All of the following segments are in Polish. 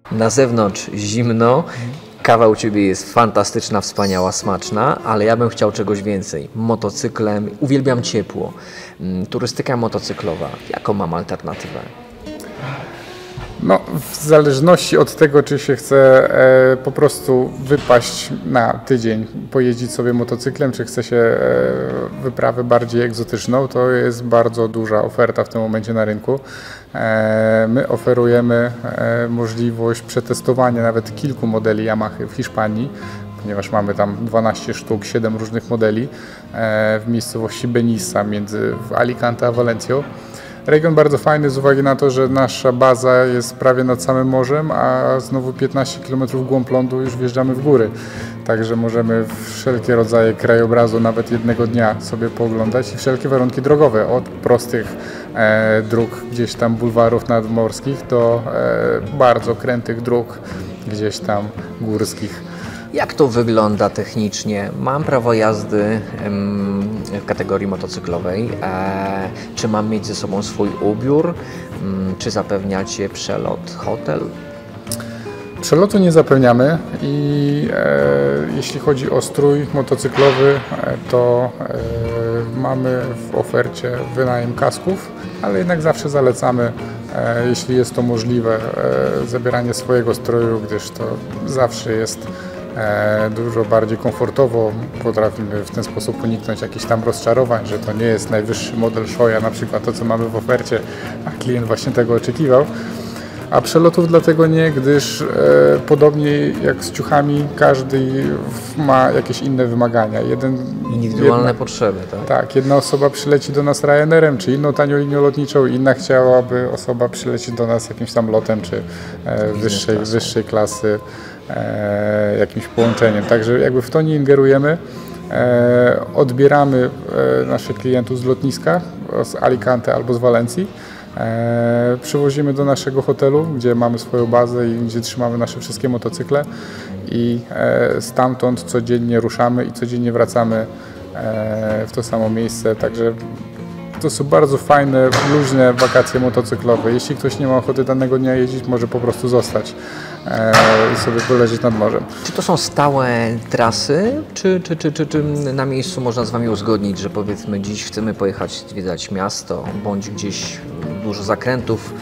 Na zewnątrz zimno, kawa u Ciebie jest fantastyczna, wspaniała, smaczna, ale ja bym chciał czegoś więcej. Motocyklem, uwielbiam ciepło. Turystyka motocyklowa, jaką mam alternatywę? No, w zależności od tego, czy się chce po prostu wypaść na tydzień, pojeździć sobie motocyklem, czy chce się wyprawę bardziej egzotyczną, to jest bardzo duża oferta w tym momencie na rynku. My oferujemy możliwość przetestowania nawet kilku modeli Yamaha w Hiszpanii, ponieważ mamy tam 12 sztuk, 7 różnych modeli w miejscowości Benissa między Alicante a Valencją. Region bardzo fajny z uwagi na to, że nasza baza jest prawie nad samym morzem, a znowu 15 km w głąb lądu już wjeżdżamy w góry. Także możemy wszelkie rodzaje krajobrazu nawet jednego dnia sobie pooglądać i wszelkie warunki drogowe, od prostych dróg gdzieś tam bulwarów nadmorskich do bardzo krętych dróg gdzieś tam górskich. Jak to wygląda technicznie? Mam prawo jazdy w kategorii motocyklowej. Czy mam mieć ze sobą swój ubiór? Czy zapewniacie przelot, hotel? Przelotu nie zapewniamy i jeśli chodzi o strój motocyklowy, to mamy w ofercie wynajem kasków, ale jednak zawsze zalecamy, jeśli jest to możliwe, zabieranie swojego stroju, gdyż to zawsze jest dużo bardziej komfortowo, potrafimy w ten sposób uniknąć jakichś tam rozczarowań, że to nie jest najwyższy model Shoya, na przykład to, co mamy w ofercie, a klient właśnie tego oczekiwał. A przelotów dlatego nie, gdyż podobnie jak z ciuchami, każdy ma jakieś inne wymagania. Indywidualne potrzeby, tak? Tak, jedna osoba przyleci do nas Ryanerem, czy inną tanią linią lotniczą, inna chciałaby osoba przylecieć do nas jakimś tam lotem, czy wyższej klasy jakimś połączeniem. Także jakby w to nie ingerujemy. Odbieramy naszych klientów z lotniska, z Alicante albo z Walencji. Przywozimy do naszego hotelu, gdzie mamy swoją bazę i gdzie trzymamy nasze wszystkie motocykle i stamtąd codziennie ruszamy i codziennie wracamy w to samo miejsce. Także to są bardzo fajne, luźne wakacje motocyklowe. Jeśli ktoś nie ma ochoty danego dnia jeździć, może po prostu zostać i sobie poleżeć nad morzem. Czy to są stałe trasy, czy na miejscu można z Wami uzgodnić, że powiedzmy dziś chcemy pojechać zwiedzać miasto, bądź gdzieś dużo zakrętów,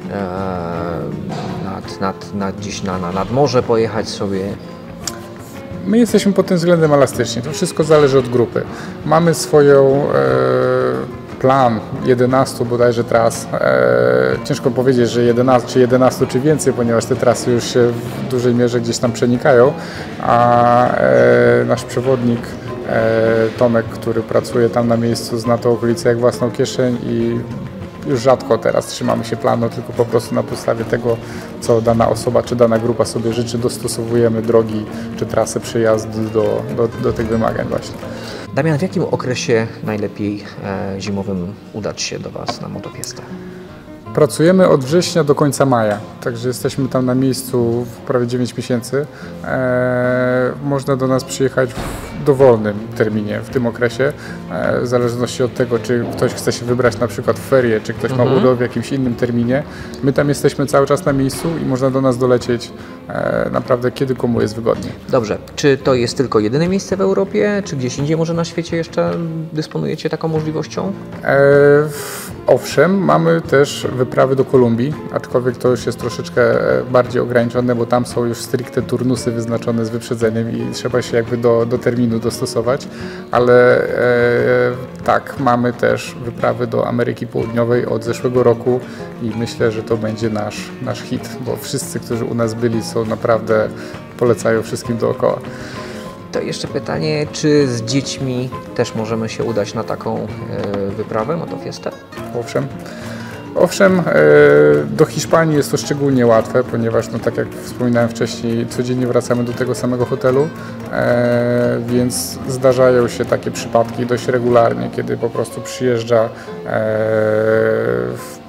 gdzieś nad morze pojechać sobie? My jesteśmy pod tym względem elastyczni. To wszystko zależy od grupy. Mamy swoją plan 11 bodajże tras. Ciężko powiedzieć, że 11 czy więcej, ponieważ te trasy już się w dużej mierze gdzieś tam przenikają, a nasz przewodnik Tomek, który pracuje tam na miejscu, zna to okolice jak własną kieszeń i już rzadko teraz trzymamy się planu, tylko po prostu na podstawie tego, co dana osoba czy dana grupa sobie życzy, dostosowujemy drogi czy trasę przejazdu do tych wymagań właśnie. Damian, w jakim okresie najlepiej zimowym udać się do Was na Motofiestę? Pracujemy od września do końca maja, także jesteśmy tam na miejscu w prawie 9 miesięcy. Można do nas przyjechać w dowolnym terminie w tym okresie, w zależności od tego, czy ktoś chce się wybrać na przykład w ferie, czy ktoś ma urlop w jakimś innym terminie. My tam jesteśmy cały czas na miejscu i można do nas dolecieć naprawdę kiedy komu jest wygodnie. Dobrze, czy to jest tylko jedyne miejsce w Europie, czy gdzieś indziej może na świecie jeszcze dysponujecie taką możliwością? Owszem, mamy też wyprawy do Kolumbii, aczkolwiek to już jest troszeczkę bardziej ograniczone, bo tam są już stricte turnusy wyznaczone z wyprzedzeniem i trzeba się jakby do terminu dostosować, ale tak, mamy też wyprawy do Ameryki Południowej od zeszłego roku i myślę, że to będzie nasz hit, bo wszyscy, którzy u nas byli, są naprawdę, polecają wszystkim dookoła. To jeszcze pytanie, czy z dziećmi też możemy się udać na taką wyprawę, Motofiestę? Owszem, do Hiszpanii jest to szczególnie łatwe, ponieważ no, tak jak wspominałem wcześniej, codziennie wracamy do tego samego hotelu, więc zdarzają się takie przypadki dość regularnie, kiedy po prostu przyjeżdża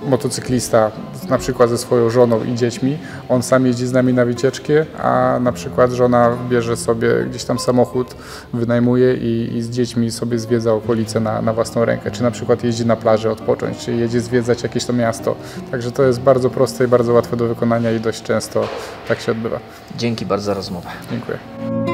motocyklista na przykład ze swoją żoną i dziećmi, on sam jeździ z nami na wycieczkę, a na przykład żona bierze sobie gdzieś tam samochód, wynajmuje i z dziećmi sobie zwiedza okolice na własną rękę, czy na przykład jeździ na plażę odpocząć, czy jedzie zwiedzać jakieś to miasto. Także to jest bardzo proste i bardzo łatwe do wykonania i dość często tak się odbywa. Dzięki bardzo za rozmowę. Dziękuję.